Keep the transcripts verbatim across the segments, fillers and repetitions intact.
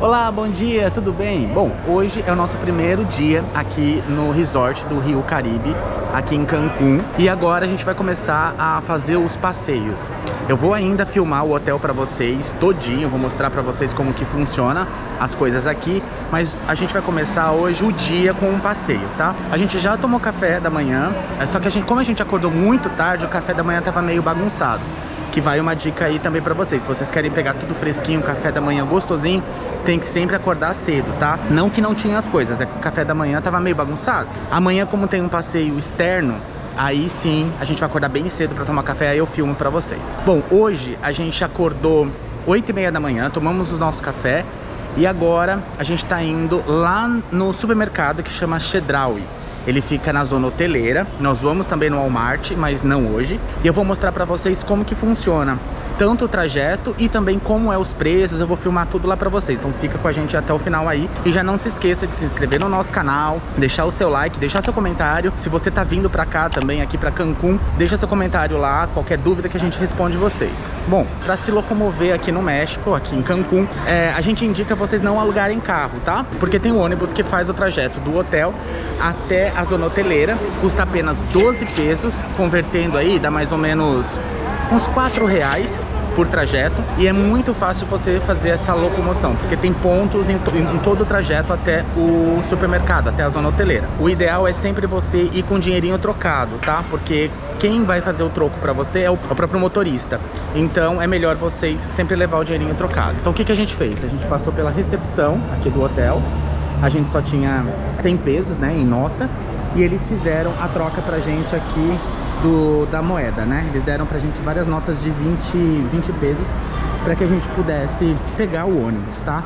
Olá, bom dia, tudo bem? Bom, hoje é o nosso primeiro dia aqui no resort do Rio Caribe, aqui em Cancún. E agora a gente vai começar a fazer os passeios. Eu vou ainda filmar o hotel pra vocês todinho, vou mostrar pra vocês como que funciona as coisas aqui. Mas a gente vai começar hoje o dia com um passeio, tá? A gente já tomou café da manhã, só que a gente, como a gente acordou muito tarde, o café da manhã tava meio bagunçado. Que vai uma dica aí também pra vocês. Se vocês querem pegar tudo fresquinho, café da manhã gostosinho, tem que sempre acordar cedo, tá? Não que não tinha as coisas, é que o café da manhã tava meio bagunçado. Amanhã, como tem um passeio externo, aí sim, a gente vai acordar bem cedo pra tomar café, aí eu filmo pra vocês. Bom, hoje a gente acordou oito e meia da manhã, tomamos o nosso café e agora a gente tá indo lá no supermercado que chama Chedraui. Ele fica na zona hoteleira. Nós vamos também no Walmart, mas não hoje. E eu vou mostrar pra vocês como que funciona tanto o trajeto e também como é os preços. Eu vou filmar tudo lá pra vocês, então fica com a gente até o final aí. E já não se esqueça de se inscrever no nosso canal, deixar o seu like, deixar seu comentário. Se você tá vindo pra cá também, aqui pra Cancún, deixa seu comentário lá, qualquer dúvida que a gente responde vocês. Bom, pra se locomover aqui no México, aqui em Cancún, é, a gente indica vocês não alugarem carro, tá? Porque tem um ônibus que faz o trajeto do hotel até a zona hoteleira, custa apenas doze pesos, convertendo aí dá mais ou menos uns quatro reais por trajeto, e é muito fácil você fazer essa locomoção, porque tem pontos em, to em todo o trajeto até o supermercado, até a zona hoteleira. O ideal é sempre você ir com dinheirinho trocado, tá? Porque quem vai fazer o troco pra você é o, é o próprio motorista. Então é melhor vocês sempre levar o dinheirinho trocado. Então o que, que a gente fez? A gente passou pela recepção aqui do hotel, a gente só tinha cem pesos, né, em nota, e eles fizeram a troca pra gente aqui do, da moeda, né? Eles deram pra gente várias notas de vinte pesos para que a gente pudesse pegar o ônibus, tá?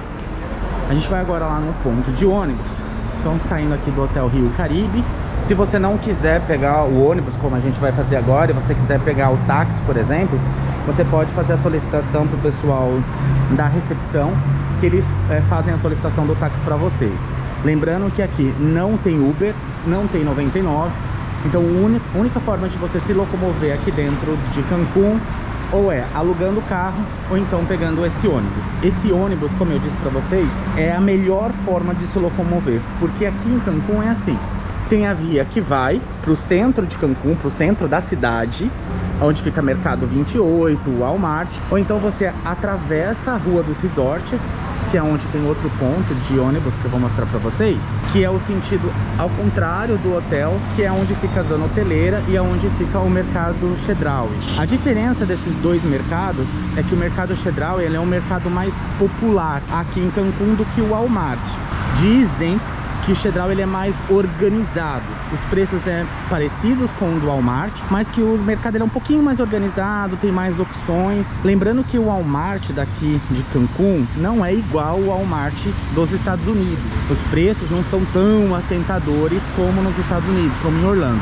A gente vai agora lá no ponto de ônibus. Estão saindo aqui do Hotel Rio Caribe. Se você não quiser pegar o ônibus, como a gente vai fazer agora, e você quiser pegar o táxi, por exemplo, você pode fazer a solicitação pro pessoal da recepção, que eles é, fazem a solicitação do táxi para vocês. Lembrando que aqui não tem Uber, não tem noventa e nove, então a única forma de você se locomover aqui dentro de Cancún ou é alugando o carro ou então pegando esse ônibus. Esse ônibus, como eu disse para vocês, é a melhor forma de se locomover, porque aqui em Cancún é assim, tem a via que vai para o centro de Cancún, para o centro da cidade, onde fica Mercado vinte e oito, o Walmart, ou então você atravessa a Rua dos Resorts, que é onde tem outro ponto de ônibus que eu vou mostrar pra vocês, que é o sentido ao contrário do hotel, que é onde fica a zona hoteleira e é onde fica o mercado Chedraui. A diferença desses dois mercados é que o mercado Chedraui, ele é um mercado mais popular aqui em Cancún do que o Walmart. Dizem que o Chedraui ele é mais organizado, os preços é parecidos com o do Walmart, mas que o mercado ele é um pouquinho mais organizado, tem mais opções. Lembrando que o Walmart daqui de Cancún não é igual ao Walmart dos Estados Unidos. Os preços não são tão atentadores como nos Estados Unidos, como em Orlando,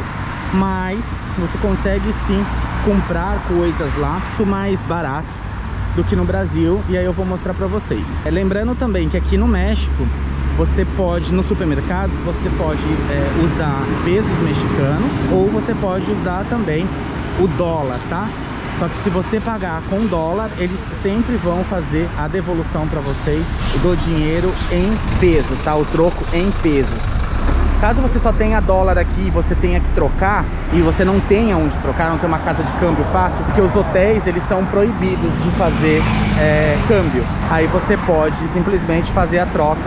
mas você consegue sim comprar coisas lá muito mais barato do que no Brasil, e aí eu vou mostrar pra vocês. É, lembrando também que aqui no México você pode, nos supermercados, você pode é, usar pesos mexicanos ou você pode usar também o dólar, tá? Só que se você pagar com dólar, eles sempre vão fazer a devolução para vocês do dinheiro em pesos, tá? O troco em pesos. Caso você só tenha dólar aqui e você tenha que trocar, e você não tenha onde trocar, não tem uma casa de câmbio fácil, porque os hotéis, eles são proibidos de fazer é, câmbio. Aí você pode simplesmente fazer a troca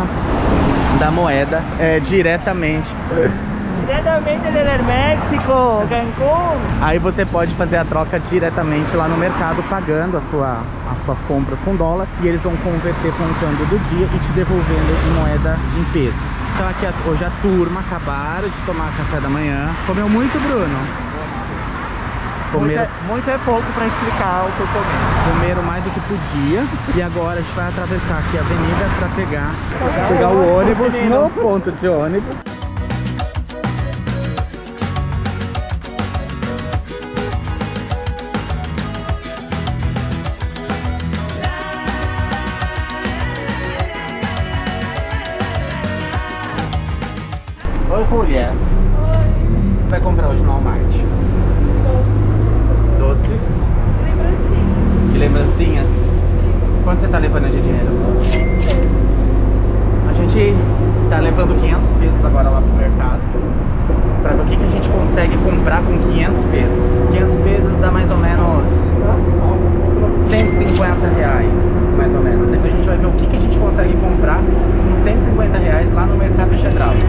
da moeda é, diretamente. Diretamente do México, Cancún. Aí você pode fazer a troca diretamente lá no mercado, pagando a sua, as suas compras com dólar, e eles vão converter com o câmbio do dia e te devolvendo em moeda em pesos. Então aqui hoje a turma acabaram de tomar café da manhã. Comeu muito, Bruno? Comeram... Muito, é, muito é pouco para explicar o que eu comi. Comeram mais do que podia. E agora a gente vai atravessar aqui a avenida para pegar, pegar o ônibus no ponto de ônibus. Oi, Julia. Oi. Vai comprar hoje no Walmart? Doces. Doces? Lembrancinhas. Que lembrancinhas? Sim. Quanto você tá levando de dinheiro? tá levando quinhentos pesos agora lá pro mercado pra ver o que, que a gente consegue comprar com quinhentos pesos. quinhentos pesos dá mais ou menos cento e cinquenta reais, mais ou menos. Então a gente vai ver o que, que a gente consegue comprar com cento e cinquenta reais lá no Mercado Chedraui.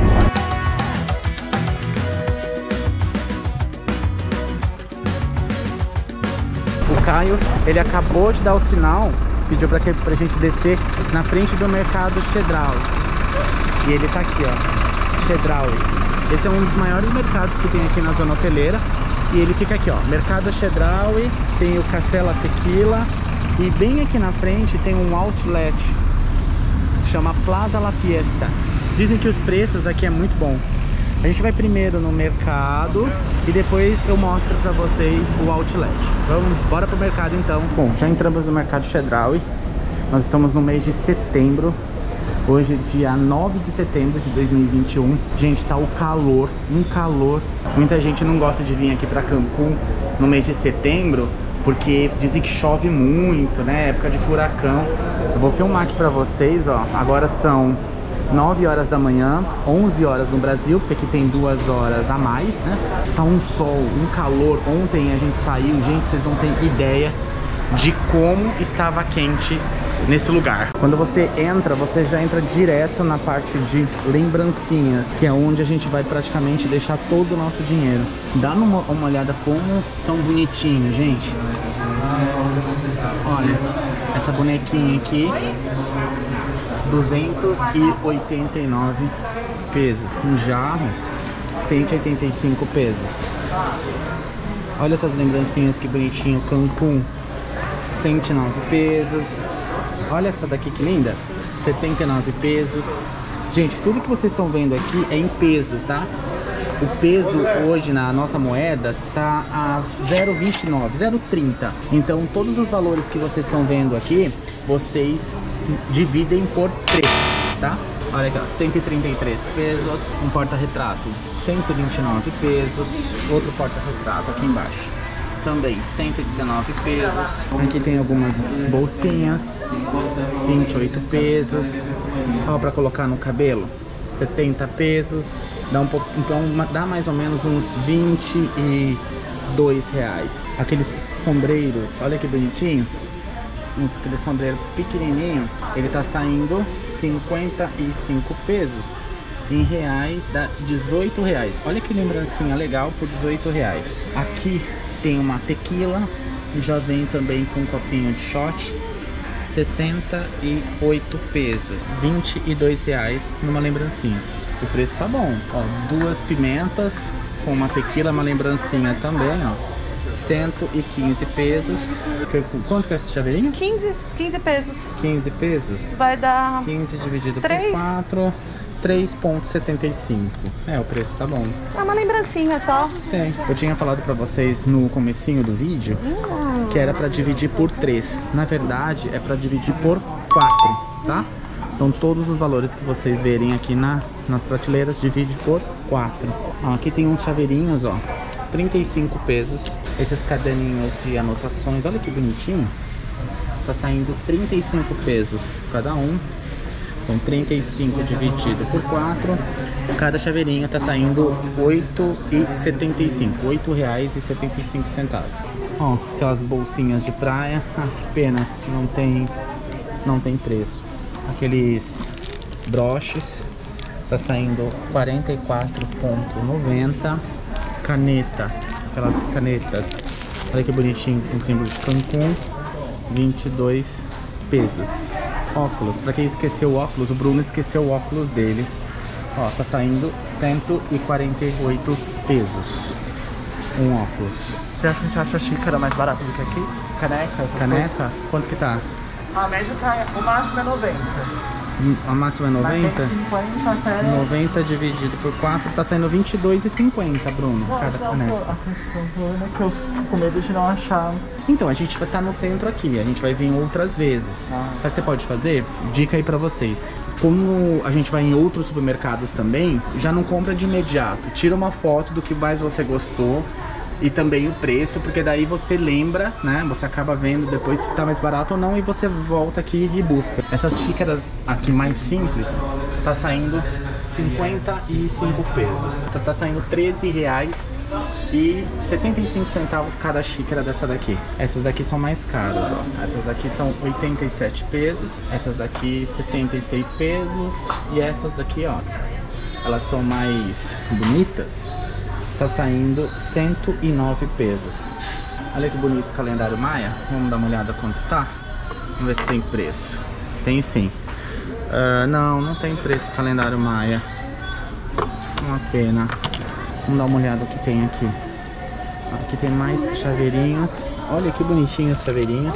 O Caio, ele acabou de dar o sinal, pediu pra, que, pra gente descer na frente do Mercado Chedraui. E ele tá aqui, ó, Chedraui. Esse é um dos maiores mercados que tem aqui na zona hoteleira. E ele fica aqui, ó, Mercado Chedraui, tem o Castela Tequila. E bem aqui na frente tem um outlet, chama Plaza La Fiesta. Dizem que os preços aqui é muito bom. A gente vai primeiro no mercado e depois eu mostro pra vocês o outlet. Vamos, bora pro mercado então. Bom, já entramos no Mercado Chedraui. Nós estamos no mês de setembro. Hoje é dia nove de setembro de dois mil e vinte e um. Gente, tá o calor, um calor. Muita gente não gosta de vir aqui pra Cancún no mês de setembro, porque dizem que chove muito, né? Época de furacão. Eu vou filmar aqui pra vocês, ó. Agora são nove horas da manhã, onze horas no Brasil, porque aqui tem duas horas a mais, né? Tá um sol, um calor. Ontem a gente saiu, gente, vocês não têm ideia de como estava quente nesse lugar. Quando você entra, você já entra direto na parte de lembrancinhas, que é onde a gente vai praticamente deixar todo o nosso dinheiro. Dá uma, uma olhada como são bonitinhos, gente. Olha, essa bonequinha aqui, duzentos e oitenta e nove pesos. Um jarro, cento e oitenta e cinco pesos. Olha essas lembrancinhas que bonitinho. Cancún, cento e nove pesos. Olha essa daqui que linda, setenta e nove pesos. Gente, tudo que vocês estão vendo aqui é em peso, tá? O peso hoje na nossa moeda tá a zero vírgula vinte e nove, zero vírgula trinta. Então todos os valores que vocês estão vendo aqui, vocês dividem por três, tá? Olha aqui, ó, cento e trinta e três pesos. Um porta-retrato, cento e vinte e nove pesos. Outro porta-retrato aqui embaixo, também cento e dezenove pesos. Aqui tem algumas bolsinhas, vinte e oito pesos. Ó, pra colocar no cabelo, setenta pesos. Dá um pouco, então dá mais ou menos uns vinte e dois reais. Aqueles sombreiros, olha que bonitinho. Aquele sombreiro pequenininho, ele tá saindo cinquenta e cinco pesos. Em reais dá dezoito reais. Olha que lembrancinha legal por dezoito reais. Aqui tem uma tequila, já vem também com um copinho de shot, sessenta e oito pesos, vinte e dois reais numa lembrancinha. O preço tá bom, ó, duas pimentas com uma tequila, uma lembrancinha também, ó, cento e quinze pesos. Quanto que é esse chaveirinho? quinze, quinze pesos. quinze pesos? Vai dar quinze dividido três. por quatro, três vírgula setenta e cinco. É, o preço tá bom. É uma lembrancinha só. Sim. Eu tinha falado pra vocês no comecinho do vídeo hum. que era pra dividir por três. Na verdade, é pra dividir por quatro, tá? Então todos os valores que vocês verem aqui na, nas prateleiras, divide por quatro. Ó, aqui tem uns chaveirinhos, ó, trinta e cinco pesos. Esses caderninhos de anotações, olha que bonitinho. Tá saindo trinta e cinco pesos cada um. Então trinta e cinco dividido por quatro. Cada chaveirinha tá saindo oito reais e setenta e cinco. oito reais e setenta e cinco centavos. Ó, aquelas bolsinhas de praia. Ah, que pena, não tem, não tem preço. Aqueles broches, tá saindo quarenta e quatro reais e noventa centavos. Caneta, aquelas canetas, olha que bonitinho, com símbolo de Cancún, vinte e dois pesos. Óculos, pra quem esqueceu o óculos, o Bruno esqueceu o óculos dele. Ó, tá saindo cento e quarenta e oito pesos um óculos. Você acha que a gente acha a xícara mais barata do que aqui? Caneca? Caneca? Coisas? Quanto que tá? A média tá, o máximo é noventa. A máxima é noventa? cinquenta até... noventa dividido por quatro tá saindo vinte e dois reais e cinquenta centavos, Bruno, Não, cada não, caneca. a questão é que eu fico com medo de não achar. Então, a gente vai estar no centro aqui, a gente vai vir outras vezes. Ah. Sabe o que você pode fazer? Dica aí pra vocês. Como a gente vai em outros supermercados também, já não compra de imediato. Tira uma foto do que mais você gostou e também o preço, porque daí você lembra, né? Você acaba vendo depois se tá mais barato ou não e você volta aqui e busca. Essas xícaras aqui mais simples tá saindo cinquenta e cinco pesos. Então tá saindo treze reais e setenta e cinco centavos cada xícara dessa daqui. Essas daqui são mais caras, ó. Essas daqui são oitenta e sete pesos, essas daqui setenta e seis pesos e essas daqui, ó, elas são mais bonitas. Tá saindo cento e nove pesos. Olha que bonito o calendário Maia. Vamos dar uma olhada quanto tá. Vamos ver se tem preço. Tem sim. Uh, não, não tem preço o calendário Maia. Uma pena. Vamos dar uma olhada o que tem aqui. Aqui tem mais chaveirinhos. Olha que bonitinhos os chaveirinhos.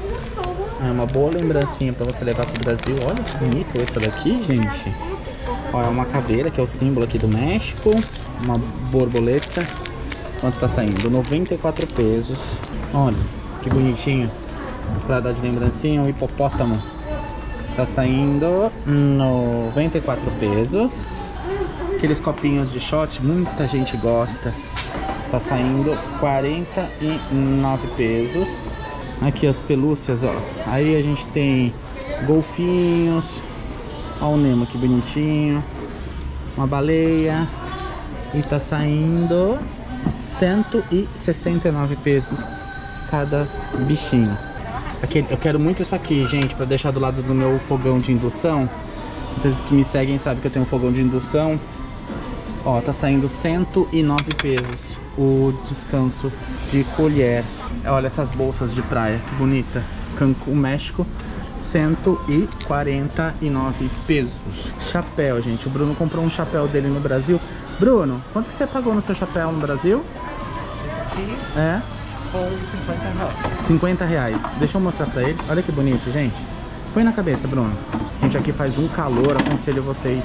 É uma boa lembrancinha pra você levar pro Brasil. Olha que bonito esse daqui, gente. Ó, é uma caveira, que é o símbolo aqui do México. Uma borboleta. Quanto tá saindo? noventa e quatro pesos. Olha, que bonitinho. Pra dar de lembrancinha, um hipopótamo. Tá saindo noventa e quatro pesos. Aqueles copinhos de shot, muita gente gosta. Tá saindo quarenta e nove pesos. Aqui as pelúcias, ó. Aí a gente tem golfinhos. Ó o Nemo, que bonitinho. Uma baleia. E tá saindo cento e sessenta e nove pesos cada bichinho. Aqui, eu quero muito isso aqui, gente, pra deixar do lado do meu fogão de indução. Vocês que me seguem sabem que eu tenho um fogão de indução. Ó, tá saindo cento e nove pesos o descanso de colher. Olha essas bolsas de praia, que bonita. Cancún, México, cento e quarenta e nove pesos. Chapéu, gente. O Bruno comprou um chapéu dele no Brasil. Bruno, quanto que você pagou no seu chapéu no Brasil? Esse aqui É? foi cinquenta reais. cinquenta reais. Deixa eu mostrar pra eles. Olha que bonito, gente. Põe na cabeça, Bruno. Gente, aqui faz um calor. Aconselho vocês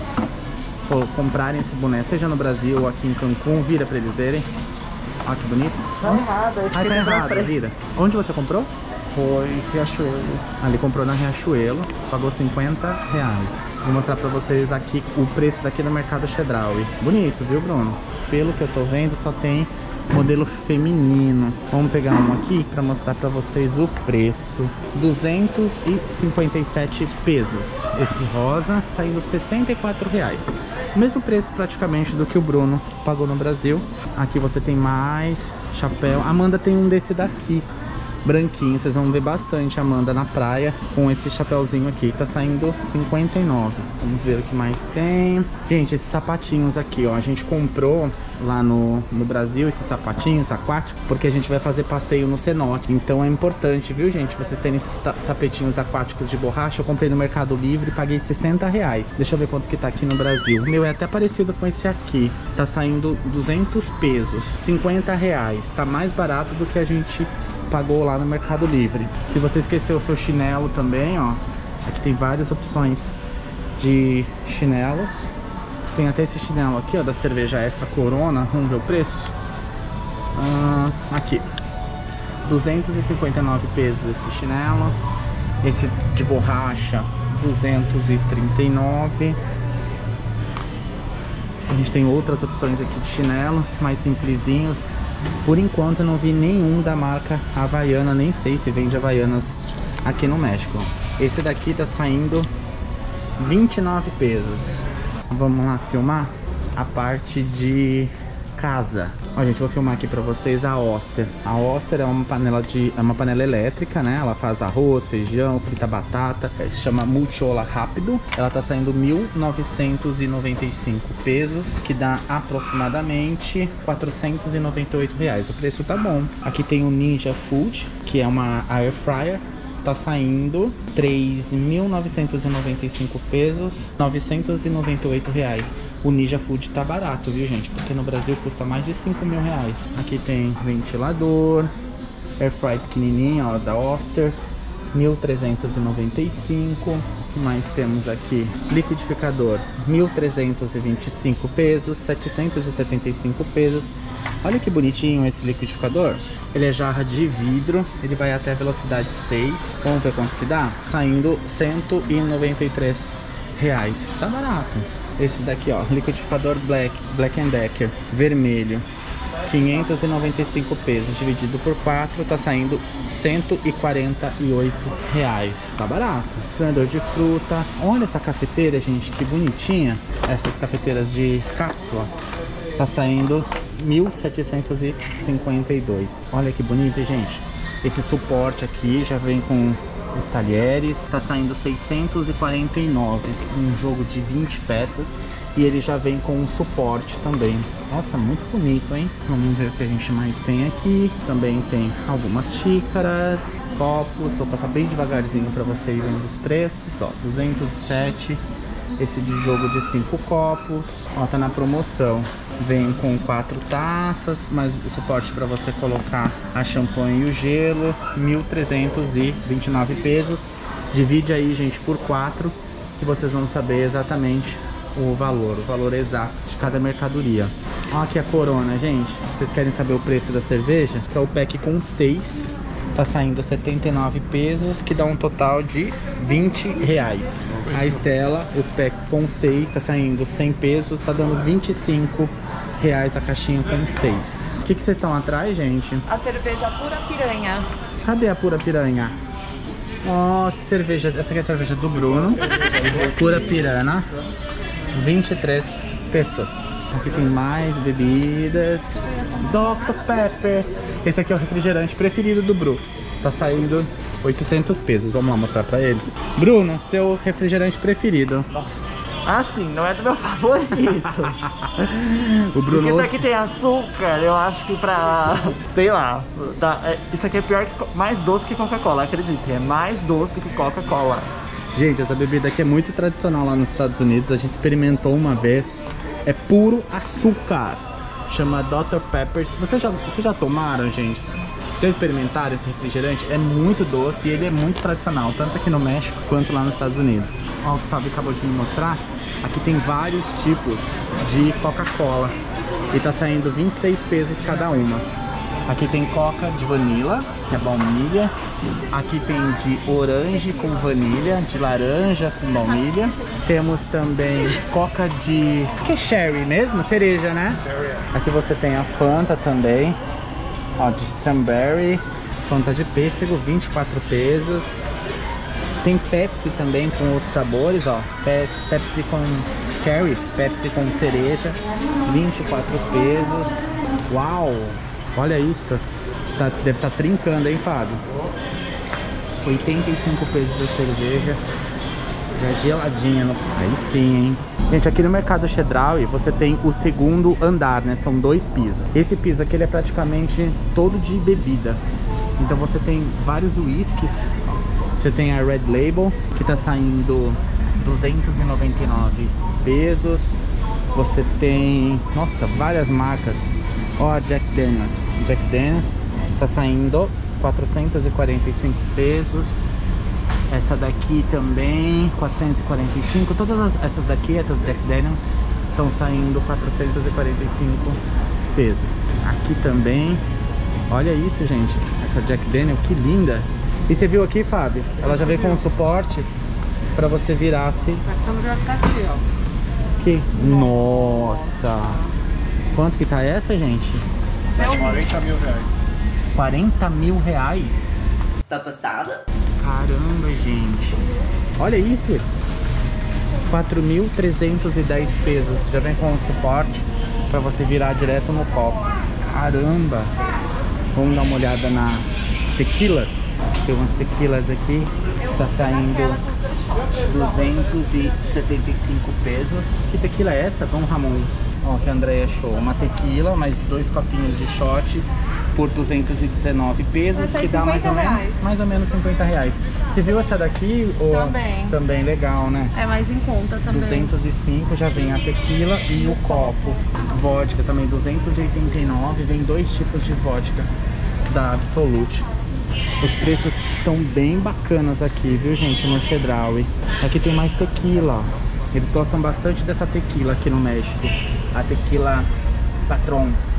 a comprarem esse boné, seja no Brasil ou aqui em Cancún. Vira pra eles verem. Olha que bonito. Tá errado. Ah, tá errado, vira. Onde você comprou? Foi Riachuelo. Ali comprou na Riachuelo. Pagou cinquenta reais. Vou mostrar pra vocês aqui o preço daqui no Mercado Chedraui. Bonito, viu, Bruno? Pelo que eu tô vendo, só tem modelo feminino. Vamos pegar um aqui para mostrar para vocês o preço. duzentos e cinquenta e sete pesos. Esse rosa tá indo sessenta e quatro reais. O mesmo preço praticamente do que o Bruno pagou no Brasil. Aqui você tem mais chapéu. A Amanda tem um desse daqui, branquinho. Vocês vão ver bastante a Amanda na praia com esse chapéuzinho aqui. Tá saindo cinquenta e nove. Vamos ver o que mais tem. Gente, esses sapatinhos aqui, ó. A gente comprou lá no, no Brasil esses sapatinhos aquáticos, porque a gente vai fazer passeio no cenote. Então é importante, viu, gente, vocês terem esses tapetinhos aquáticos de borracha. Eu comprei no Mercado Livre e paguei sessenta reais. Deixa eu ver quanto que tá aqui no Brasil. O meu é até parecido com esse aqui. Tá saindo duzentos pesos, cinquenta reais. Tá mais barato do que a gente pagou lá no Mercado Livre. Se você esqueceu o seu chinelo também, ó, aqui tem várias opções de chinelos. Tem até esse chinelo aqui, ó, da cerveja Extra Corona. Vamos ver o preço. Ah, aqui, duzentos e cinquenta e nove pesos esse chinelo. Esse de borracha, duzentos e trinta e nove. A gente tem outras opções aqui de chinelo, mais simplesinhos. Por enquanto eu não vi nenhum da marca Havaiana, nem sei se vende Havaianas aqui no México. Esse daqui tá saindo vinte e nove pesos. Vamos lá filmar a parte de casa. Ó, gente, vou filmar aqui pra vocês a Oster. A Oster é uma panela de é uma panela elétrica, né? Ela faz arroz, feijão, frita batata. Se chama Multiola Rápido. Ela tá saindo mil novecentos e noventa e cinco pesos, que dá aproximadamente quatrocentos e noventa e oito reais. O preço tá bom. Aqui tem o Ninja Food, que é uma air fryer. Tá saindo três mil novecentos e noventa e cinco pesos, novecentos e noventa e oito reais. O Ninja Food tá barato, viu, gente? Porque no Brasil custa mais de cinco mil reais. Aqui tem ventilador, air fry pequenininho, ó, da Oster, mil trezentos e noventa e cinco. O que mais temos aqui? Liquidificador, mil trezentos e vinte e cinco pesos, setecentos e setenta e cinco pesos. Olha que bonitinho esse liquidificador. Ele é jarra de vidro, ele vai até a velocidade seis. Vamos ver quanto que dá? Saindo cento e noventa e três reais. Tá barato. Esse daqui, ó, liquidificador Black, Black and Decker, vermelho. quinhentos e noventa e cinco pesos. Dividido por quatro, tá saindo cento e quarenta e oito reais. Tá barato. Espremedor de fruta. Olha essa cafeteira, gente, que bonitinha. Essas cafeteiras de cápsula. Tá saindo mil setecentos e cinquenta e dois. Olha que bonito, gente. Esse suporte aqui já vem com os talheres. Tá saindo seiscentos e quarenta e nove. Um jogo de vinte peças. E ele já vem com um suporte também. Nossa, muito bonito, hein? Vamos ver o que a gente mais tem aqui. Também tem algumas xícaras, copos. Vou passar bem devagarzinho para você ir vendo os preços. Ó, duzentos e sete. Esse de jogo de cinco copos. Ó, tá na promoção. Vem com quatro taças, mais o suporte para você colocar a champanhe e o gelo. mil trezentos e vinte e nove pesos. Divide aí, gente, por quatro, que vocês vão saber exatamente o valor, o valor exato de cada mercadoria. Olha aqui a Corona, gente. Vocês querem saber o preço da cerveja? Que é o pack com seis. Tá saindo setenta e nove pesos, que dá um total de vinte reais. A Stella, o pack com seis, tá saindo cem pesos, tá dando vinte e cinco reais a caixinha com seis. O que que vocês estão atrás, gente? A cerveja Pura Piranha. Cadê a Pura Piranha? Nossa, cerveja. Essa aqui é a cerveja do Bruno. Pura Piranha. vinte e três pesos. Aqui tem mais bebidas. doutor Pepper. Esse aqui é o refrigerante preferido do Bruno. Tá saindo oitocentos pesos. Vamos lá mostrar pra ele. Bruno, seu refrigerante preferido. Ah, sim, não é do meu favorito. O Bruno... Porque isso aqui tem açúcar, eu acho que pra... Sei lá. Tá, é, isso aqui é pior que... Mais doce que Coca-Cola, acredite. É mais doce do que Coca-Cola. Gente, essa bebida aqui é muito tradicional lá nos Estados Unidos. A gente experimentou uma vez. É puro açúcar. Chama doutor Pepper. Vocês já, vocês já tomaram, gente? Já experimentaram esse refrigerante? É muito doce e ele é muito tradicional, tanto aqui no México quanto lá nos Estados Unidos. Olha o que o Fábio acabou de me mostrar. Aqui tem vários tipos de Coca-Cola. E tá saindo vinte e seis pesos cada uma. Aqui tem coca de vanilla, que é baunilha. Aqui tem de orange com vanilha, de laranja com baunilha. Temos também coca de... que é sherry mesmo? Cereja, né? Aqui você tem a Fanta também. Ó, de strawberry. Fanta de pêssego, vinte e quatro pesos. Tem Pepsi também com outros sabores, ó. Pe Pepsi com cherry, Pepsi com cereja, vinte e quatro pesos. Uau! Olha isso. Tá, deve estar tá trincando, hein, Fábio? oitenta e cinco pesos da cerveja. Já geladinha. No... Aí sim, hein? Gente, aqui no Mercado Chedraui você tem o segundo andar, né? São dois pisos. Esse piso aqui ele é praticamente todo de bebida. Então você tem vários whiskies. Você tem a Red Label, que tá saindo duzentos e noventa e nove pesos. Você tem, nossa, várias marcas. Ó, a Jack Daniels. Jack Daniels tá saindo quatrocentos e quarenta e cinco pesos. Essa daqui também, quatrocentos e quarenta e cinco. Todas as, essas daqui, essas Jack Daniels, estão saindo quatrocentos e quarenta e cinco pesos. Aqui também, olha isso, gente. Essa Jack Daniels, que linda. E você viu aqui, Fábio? Ela já veio com um suporte pra você virar-se. Que... Nossa! Quanto que tá essa, gente? quarenta mil reais. quarenta mil reais? Tá passado? Caramba, gente. Olha isso. quatro mil trezentos e dez pesos. Já vem com um suporte pra você virar direto no copo. Caramba! Vamos dar uma olhada nas tequilas. Tem umas tequilas aqui. Tá saindo duzentos e setenta e cinco pesos. Que tequila é essa, Dom Ramon? Ó, que a Andrea achou. Uma tequila, mais dois copinhos de shot por duzentos e dezenove pesos, que dá mais ou menos, mais ou menos cinquenta reais. Você viu essa daqui? Ou... Também. Também legal, né? É mais em conta também. duzentos e cinco, já vem a tequila e o copo. Vodka também, duzentos e oitenta e nove, vem dois tipos de vodka da Absolute. Os preços estão bem bacanas aqui, viu, gente, no Chedraui. Aqui tem mais tequila, ó. Eles gostam bastante dessa tequila aqui no México. A tequila Patron.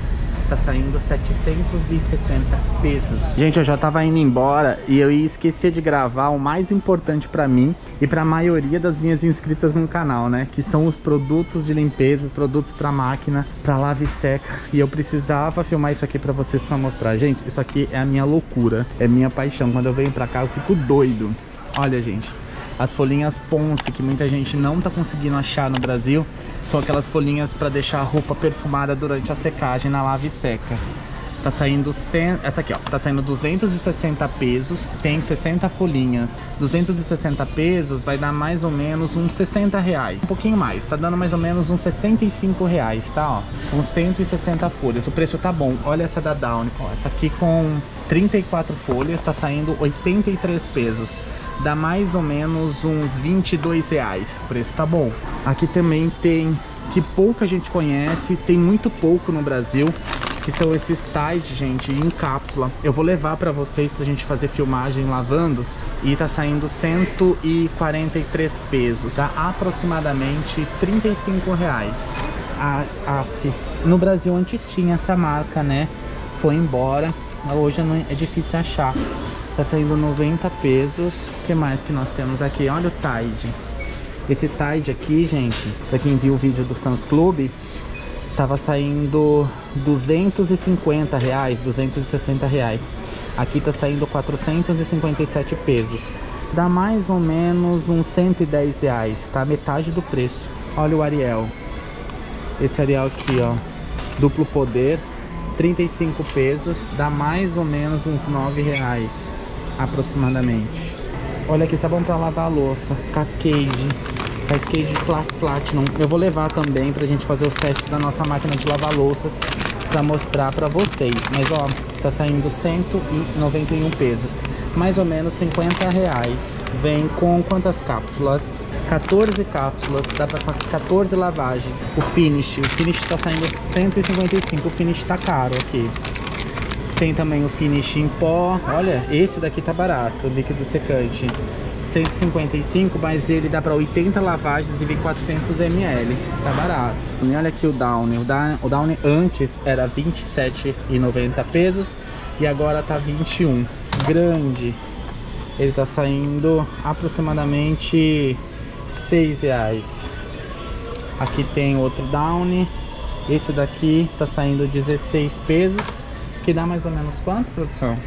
tá saindo setecentos e setenta pesos. Gente, eu já tava indo embora e eu ia esquecer de gravar o mais importante pra mim e pra maioria das minhas inscritas no canal, né? Que são os produtos de limpeza, os produtos pra máquina, pra lava e seca. E eu precisava filmar isso aqui pra vocês pra mostrar. Gente, isso aqui é a minha loucura, é minha paixão. Quando eu venho pra cá eu fico doido. Olha, gente, as folhinhas Ponce, que muita gente não tá conseguindo achar no Brasil, são aquelas folhinhas para deixar a roupa perfumada durante a secagem na lava e seca. Tá saindo cem, essa aqui, ó, tá saindo duzentos e sessenta pesos, tem sessenta folhinhas. duzentos e sessenta pesos vai dar mais ou menos uns sessenta reais. Um pouquinho mais, tá dando mais ou menos uns sessenta e cinco reais, tá, ó. Com cento e sessenta folhas. O preço tá bom. Olha essa da Downy, ó, essa aqui com trinta e quatro folhas, tá saindo oitenta e três pesos. Dá mais ou menos uns vinte e dois reais. O preço tá bom. Aqui também tem, que pouca gente conhece, tem muito pouco no Brasil, que são esses Tide, gente, em cápsula. Eu vou levar pra vocês pra gente fazer filmagem lavando. E tá saindo cento e quarenta e três pesos. Dá aproximadamente trinta e cinco reais. A Ace. No Brasil antes tinha essa marca, né? Foi embora. Hoje é difícil achar. Tá saindo noventa pesos. O que mais que nós temos aqui? Olha o Tide. Esse Tide aqui, gente, pra quem viu o vídeo do Sam's Club, tava saindo duzentos e cinquenta reais, duzentos e sessenta reais. Aqui tá saindo quatrocentos e cinquenta e sete pesos. Dá mais ou menos uns cento e dez reais, tá? Metade do preço. Olha o Ariel. Esse Ariel aqui, ó, duplo poder, trinta e cinco pesos. Dá mais ou menos uns nove reais, aproximadamente. Olha aqui, sabão pra lavar a louça, Cascade, Cascade Platinum. Eu vou levar também pra gente fazer os testes da nossa máquina de lavar louças, pra mostrar pra vocês. Mas ó, tá saindo cento e noventa e um pesos, mais ou menos cinquenta reais. Vem com quantas cápsulas? quatorze cápsulas, dá pra quatorze lavagens. O Finish, o Finish tá saindo cento e cinquenta e cinco, o Finish tá caro aqui. Tem também o Finish em pó. Olha, esse daqui tá barato, líquido secante. cento e cinquenta e cinco, mas ele dá para oitenta lavagens e vem quatrocentos mililitros. Tá barato. E olha aqui o Downy. O Downy, o Downy antes era vinte e sete reais e noventa pesos e agora tá vinte e um. Grande. Ele tá saindo aproximadamente seis reais. Aqui tem outro Downy. Esse daqui tá saindo dezesseis pesos. Que dá mais ou menos quanto, produção?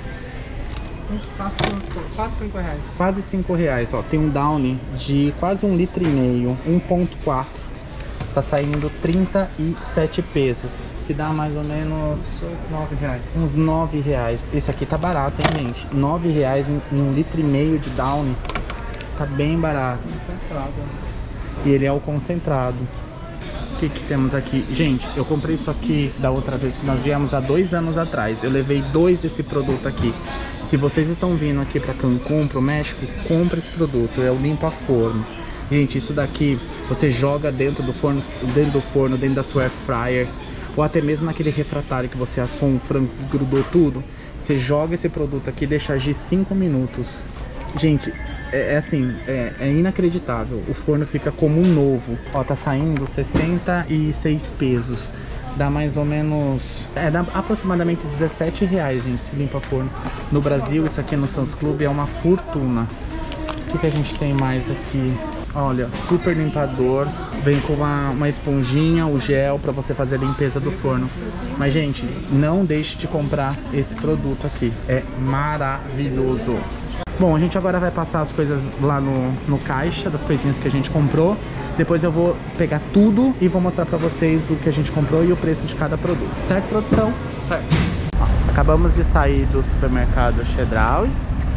Quase cinco reais. Quase cinco reais, ó. Tem um Downy de quase um litro e meio, um ponto quatro. Tá saindo trinta e sete pesos. Que dá mais ou menos nove reais. Uns nove reais. Esse aqui tá barato, hein, gente? nove reais em, em um litro e meio de Downy. Tá bem barato. Concentrado. E ele é o concentrado. O que que temos aqui? Gente, eu comprei isso aqui da outra vez que nós viemos há dois anos atrás. Eu levei dois desse produto aqui. Se vocês estão vindo aqui para Cancún, pro México, compre esse produto. É o limpa forno. Gente, isso daqui você joga dentro do forno, dentro do forno, dentro da sua air fryer, ou até mesmo naquele refratário que você assou um frango que grudou tudo. Você joga esse produto aqui e deixa agir cinco minutos. Gente, é, é assim, é, é inacreditável. O forno fica como um novo. Ó, tá saindo sessenta e seis pesos. Dá mais ou menos... É, dá aproximadamente dezessete reais, gente, esse limpa forno. No Brasil, isso aqui no Sam's Club é uma fortuna. O que que a gente tem mais aqui? Olha, super limpador. Vem com uma, uma esponjinha, o gel pra você fazer a limpeza do forno. Mas, gente, não deixe de comprar esse produto aqui. É maravilhoso. Bom, a gente agora vai passar as coisas lá no, no caixa, das coisinhas que a gente comprou. Depois eu vou pegar tudo e vou mostrar pra vocês o que a gente comprou e o preço de cada produto. Certo, produção? Certo. Ó, acabamos de sair do supermercado Chedraui.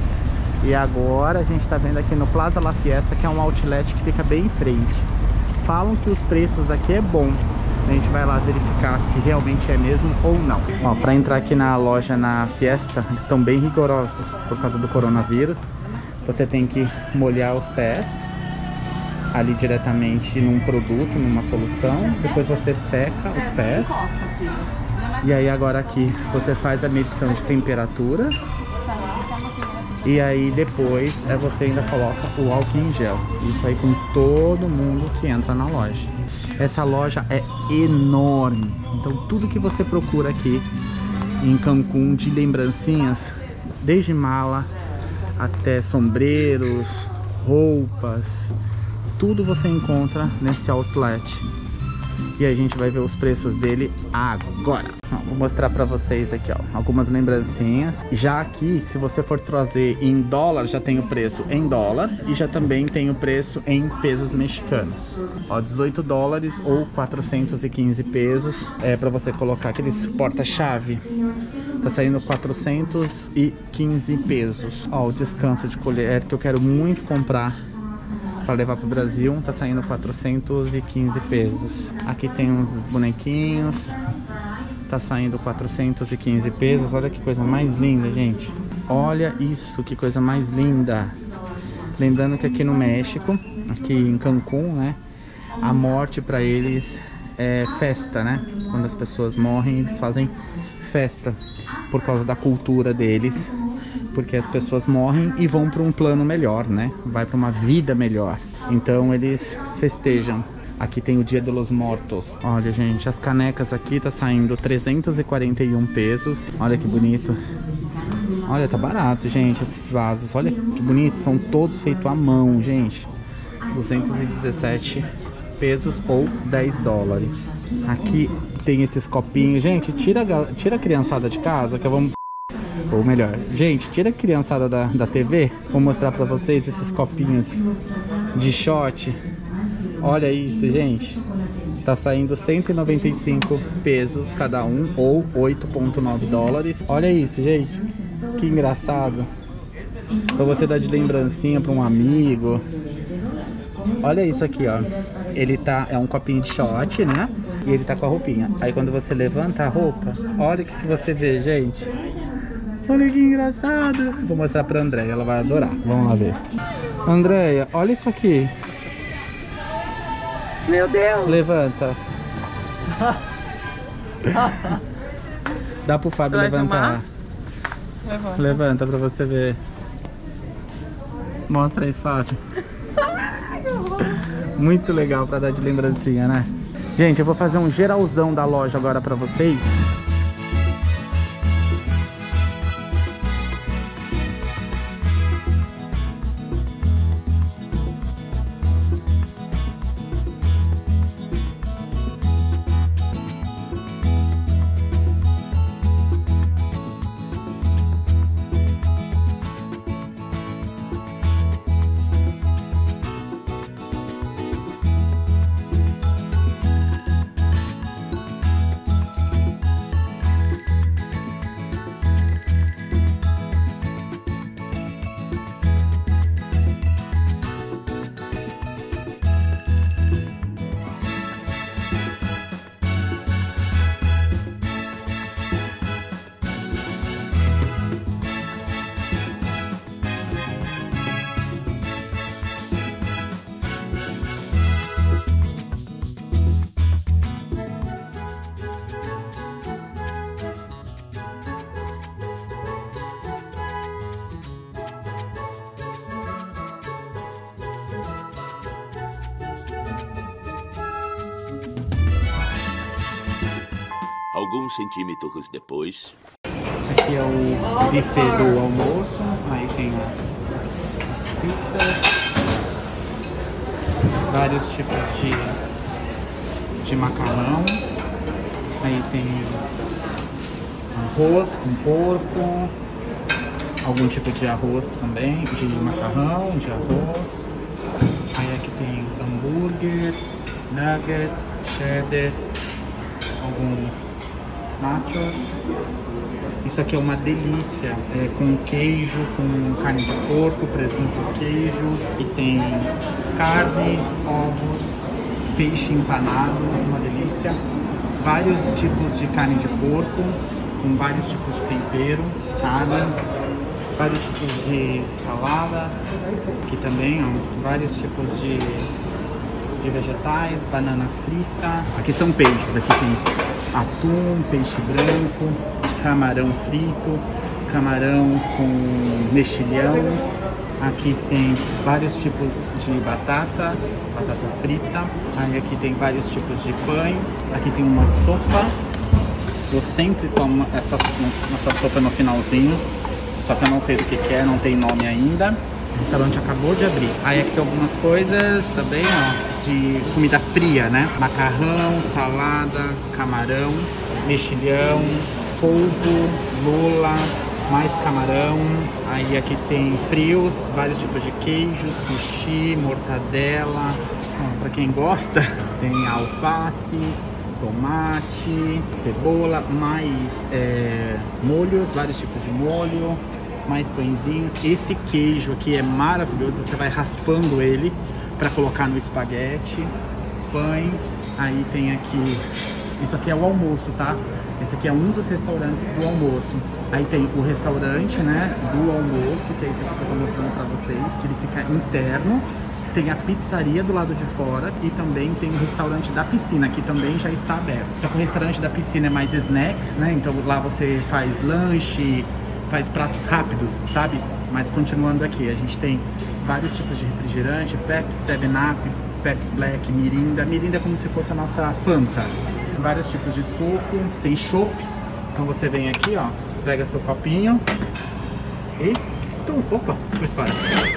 E agora a gente tá vendo aqui no Plaza La Fiesta, que é um outlet que fica bem em frente. Falam que os preços aqui é bom. A gente vai lá verificar se realmente é mesmo ou não. Ó, pra entrar aqui na loja na Fiesta, eles estão bem rigorosos por causa do coronavírus. Você tem que molhar os pés ali diretamente num produto, numa solução. Depois você seca os pés. E aí agora aqui você faz a medição de temperatura. E aí depois é, você ainda coloca o álcool em gel. Isso aí com todo mundo que entra na loja. Essa loja é enorme. Então tudo que você procura aqui em Cancún de lembrancinhas, desde mala até sombreros, roupas, tudo você encontra nesse outlet. E a gente vai ver os preços dele agora. Vou mostrar pra vocês aqui, ó, algumas lembrancinhas. Já aqui, se você for trazer em dólar, já tem o preço em dólar e já também tem o preço em pesos mexicanos. Ó, dezoito dólares ou quatrocentos e quinze pesos. É pra você colocar aqueles porta-chave. Tá saindo quatrocentos e quinze pesos. Ó, o descanso de colher que eu quero muito comprar para levar pro Brasil, tá saindo quatrocentos e quinze pesos. Aqui tem uns bonequinhos, tá saindo quatrocentos e quinze pesos. Olha que coisa mais linda, gente. Olha isso, que coisa mais linda. Lembrando que aqui no México, aqui em Cancún, né, a morte para eles é festa, né? Quando as pessoas morrem, eles fazem festa por causa da cultura deles. Porque as pessoas morrem e vão para um plano melhor, né? Vai para uma vida melhor. Então eles festejam. Aqui tem o Dia de los Mortos. Olha, gente, as canecas aqui tá saindo trezentos e quarenta e um pesos. Olha que bonito. Olha, tá barato, gente, esses vasos. Olha que bonito, são todos feitos à mão, gente. duzentos e dezessete pesos ou dez dólares. Aqui tem esses copinhos. Gente, tira, tira a criançada de casa que eu vou... Ou melhor, gente, tira a criançada da, da T V. Vou mostrar pra vocês esses copinhos de shot. Olha isso, gente. Tá saindo cento e noventa e cinco pesos cada um, ou oito vírgula nove dólares. Olha isso, gente. Que engraçado. Pra você dar de lembrancinha pra um amigo. Olha isso aqui, ó. Ele tá, é um copinho de shot, né? E ele tá com a roupinha. Aí quando você levanta a roupa, olha o que, que você vê, gente. Olha que engraçado. Vou mostrar pra Andréia, ela vai adorar. Vamos lá ver. Andréia, olha isso aqui. Meu Deus. Levanta. Dá pro Fábio Vai levantar. Levanta. Levanta pra você ver. Mostra aí, Fábio. Muito legal pra dar de lembrancinha, né? Gente, eu vou fazer um geralzão da loja agora pra vocês. Alguns centímetros depois. Aqui é o buffet do almoço. Aí tem as, as pizzas, vários tipos de, de macarrão. Aí tem arroz com porco, algum tipo de arroz também, de macarrão, de arroz. Aí aqui tem hambúrguer, nuggets, cheddar, alguns nachos. Isso aqui é uma delícia, é, com queijo, com carne de porco, presunto, queijo, e tem carne, ovos, peixe empanado, uma delícia. Vários tipos de carne de porco, com vários tipos de tempero, carne, vários tipos de saladas, aqui também, ó, vários tipos de, de vegetais, banana frita. Aqui são peixes, aqui tem atum, peixe branco, camarão frito, camarão com mexilhão. Aqui tem vários tipos de batata, batata frita. Aí aqui tem vários tipos de pães. Aqui tem uma sopa. Eu sempre tomo essa, essa sopa no finalzinho, só que eu não sei do que, que é, não tem nome ainda. O restaurante acabou de abrir. Aí aqui tem algumas coisas também, ó, de comida fria, né? Macarrão, salada, camarão, mexilhão, polvo, lula, mais camarão. Aí aqui tem frios, vários tipos de queijo, sushi, mortadela. Bom, pra quem gosta, tem alface, tomate, cebola, mais é, molhos, vários tipos de molho, mais pãezinhos. Esse queijo aqui é maravilhoso, você vai raspando ele para colocar no espaguete, pães. Aí tem aqui, isso aqui é o almoço, tá? Esse aqui é um dos restaurantes do almoço. Aí tem o restaurante, né, do almoço, que é esse aqui que eu tô mostrando para vocês, que ele fica interno. Tem a pizzaria do lado de fora e também tem o restaurante da piscina, que também já está aberto. Só que o restaurante da piscina é mais snacks, né? Então lá você faz lanche, faz pratos rápidos, sabe? Mas continuando aqui, a gente tem vários tipos de refrigerante, Pepsi, seven up, Pepsi Black, Mirinda. Mirinda é como se fosse a nossa Fanta. Vários tipos de suco, tem chopp. Então você vem aqui, ó, pega seu copinho e... Opa, foi espalhado.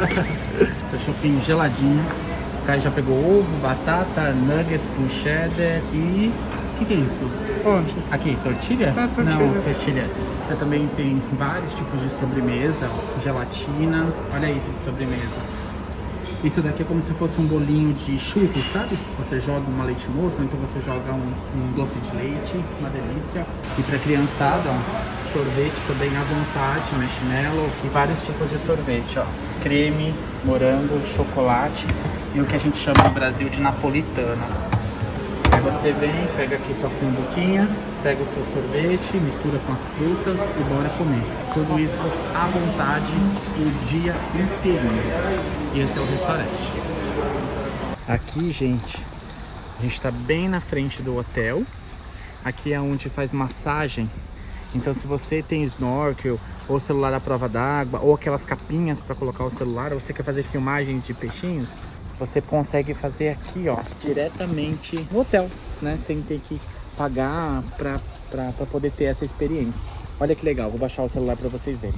Seu chopinho geladinho. O cara já pegou ovo, batata, nuggets com cheddar e... O que, que é isso? Onde? Aqui, tortilha? É, tortilha. Não, tortilhas. Você também tem vários tipos de sobremesa, gelatina. Olha isso de sobremesa. Isso daqui é como se fosse um bolinho de churros, sabe? Você joga uma leite moça, então você joga um, um doce de leite, uma delícia. E pra criançada, ó, sorvete também à vontade, marshmallow e vários tipos de sorvete, ó. Creme, morango, chocolate e o que a gente chama no Brasil de napolitana. Aí você vem, pega aqui sua cumbuquinha, pega o seu sorvete, mistura com as frutas e bora comer. Tudo isso à vontade o dia inteiro. E esse é o restaurante. Aqui, gente, a gente tá bem na frente do hotel. Aqui é onde faz massagem. Então se você tem snorkel, ou celular à prova d'água, ou aquelas capinhas para colocar o celular, ou você quer fazer filmagens de peixinhos, você consegue fazer aqui, ó, diretamente no hotel, né? Sem ter que pagar pra, pra, pra poder ter essa experiência. Olha que legal, vou baixar o celular pra vocês verem.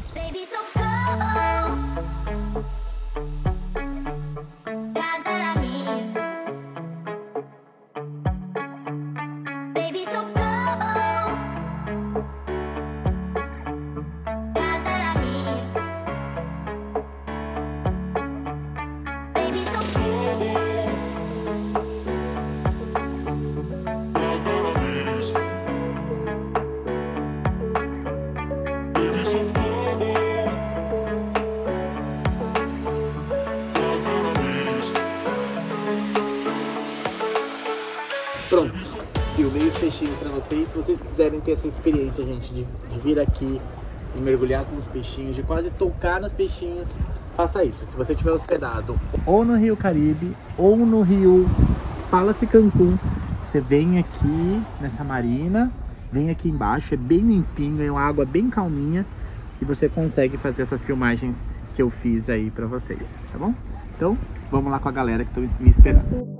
Pronto, filmei os peixinhos pra vocês. Se vocês quiserem ter essa experiência, gente, de, de vir aqui e mergulhar com os peixinhos, de quase tocar nos peixinhos, faça isso. Se você estiver hospedado ou no Rio Caribe ou no Rio Palace Cancún, você vem aqui nessa marina, vem aqui embaixo, é bem limpinho, é uma água bem calminha e você consegue fazer essas filmagens que eu fiz aí pra vocês, tá bom? Então, vamos lá com a galera que estão me esperando.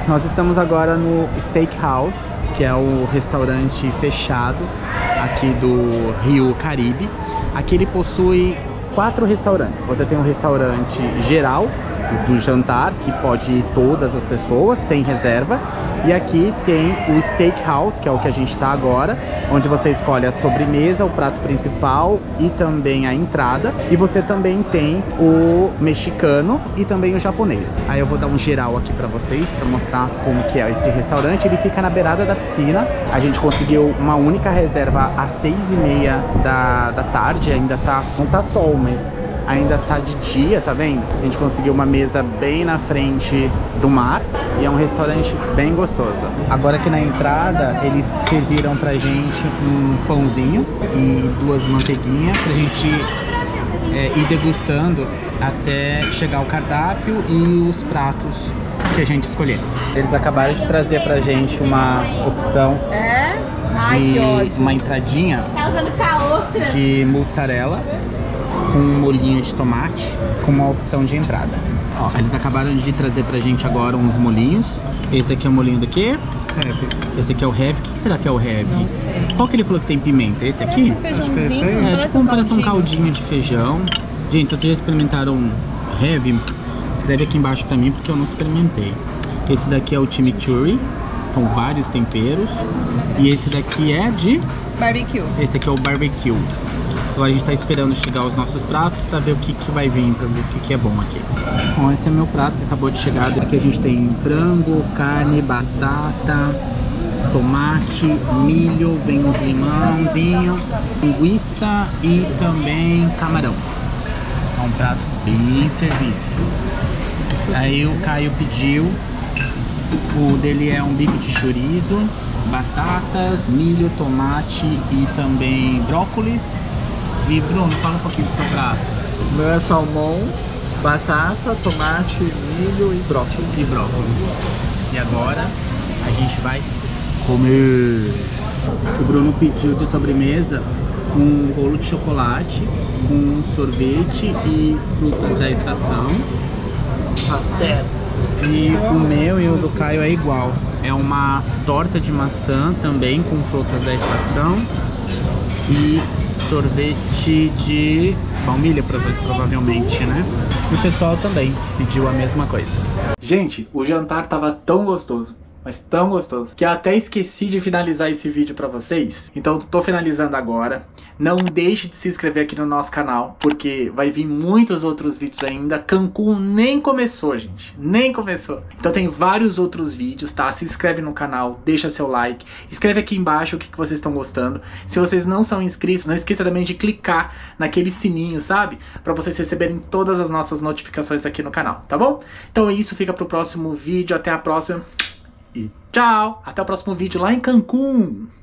Nós estamos agora no Steakhouse, que é o restaurante fechado aqui do Rio Caribe. Aqui ele possui quatro restaurantes. Você tem um restaurante geral do jantar, que pode ir todas as pessoas, sem reserva. E aqui tem o Steakhouse, que é o que a gente está agora, onde você escolhe a sobremesa, o prato principal e também a entrada. E você também tem o mexicano e também o japonês. Aí eu vou dar um geral aqui para vocês, para mostrar como que é esse restaurante. Ele fica na beirada da piscina. A gente conseguiu uma única reserva às seis e meia da, da tarde. Ainda tá, não tá sol, mas ainda tá de dia, tá vendo? A gente conseguiu uma mesa bem na frente do mar e é um restaurante bem gostoso. Agora aqui na entrada, eles serviram pra gente um pãozinho e duas manteiguinhas pra gente é, ir degustando até chegar o cardápio e os pratos que a gente escolher. Eles acabaram de trazer pra gente uma opção É? Ai, que de ódio. uma entradinha Tá usando com a outra. de mozzarella com um molhinho de tomate, com uma opção de entrada. Ó, eles acabaram de trazer pra gente agora uns molhinhos. Esse aqui é o molhinho do quê? Heavy. Esse aqui é o heavy. O que será que é o heavy? Não sei. Qual que ele falou que tem pimenta? Esse aqui? Parece um feijãozinho. É, tipo um, parece um caldinho de feijão. Gente, se vocês já experimentaram heavy, escreve aqui embaixo pra mim, porque eu não experimentei. Esse daqui é o chimichurri. São vários temperos. E esse daqui é de... Barbecue. Esse aqui é o barbecue. Agora a gente tá esperando chegar os nossos pratos pra ver o que, que vai vir, pra ver o que, que é bom aqui. Bom, esse é o meu prato que acabou de chegar. Aqui a gente tem frango, carne, batata, tomate, milho, vem uns limãozinho, linguiça e também camarão. É um prato bem servido. Aí o Caio pediu, o dele é um bife de chorizo, batatas, milho, tomate e também brócolis. E Bruno, fala um pouquinho do seu prato. O meu é salmão, batata, tomate, milho e brócolis. E brócolis. E agora a gente vai comer. O Bruno pediu de sobremesa um bolo de chocolate, um sorvete e frutas da estação. Pastel. E o meu e o do Caio é igual. É uma torta de maçã também com frutas da estação e sorvete de baunilha, prova provavelmente, né? E o pessoal também pediu a mesma coisa. Gente, o jantar tava tão gostoso, mas tão gostoso, que eu até esqueci de finalizar esse vídeo pra vocês. Então tô finalizando agora. Não deixe de se inscrever aqui no nosso canal, porque vai vir muitos outros vídeos ainda. Cancún nem começou, gente, nem começou. Então tem vários outros vídeos, tá? Se inscreve no canal, deixa seu like, escreve aqui embaixo o que, que vocês estão gostando. Se vocês não são inscritos, não esqueça também de clicar naquele sininho, sabe? Pra vocês receberem todas as nossas notificações aqui no canal, tá bom? Então é isso, fica pro próximo vídeo, até a próxima. E tchau! Até o próximo vídeo lá em Cancún!